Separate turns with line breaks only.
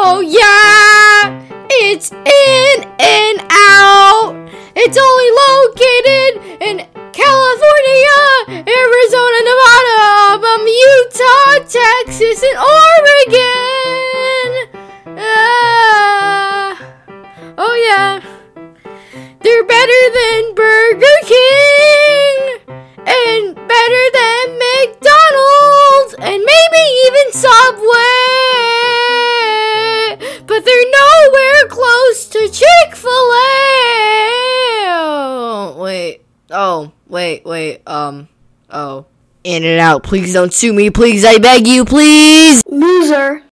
Oh yeah, it's In-N-Out. It's only located in California, Arizona, Nevada, Utah, Texas, and Oregon. Oh yeah, they're better than Burger King and better than McDonald's and maybe even Subway. But they're nowhere close to Chick-fil-A. In-N-Out, please don't sue me, please, I beg you, please.
Loser.